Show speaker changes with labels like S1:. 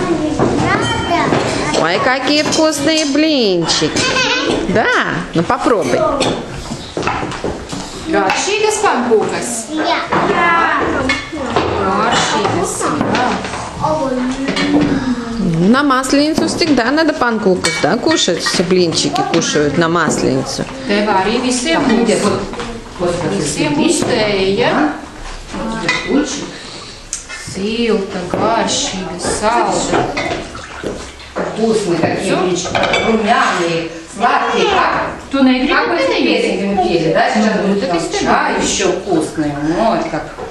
S1: Ой, какие вкусные блинчики. Да, ну попробуй.
S2: Garšīgas pankūkas?
S3: Jā.
S2: Garšīgas, jā.
S1: На Масленицу всегда надо панкукус, да, кушать. Все блинчики кушают на Масленицу.
S2: Tev arī visiem būs tēja. Silta, garšīga, salda.
S4: Вкусные такие блинчики, румяные, сладкие.
S2: Tu negribi
S4: Как вы
S2: pēdējos?
S4: песенки мы пели, да? Сейчас
S2: Ну,
S4: будет
S2: так и
S4: чай еще вкусный. Вот как.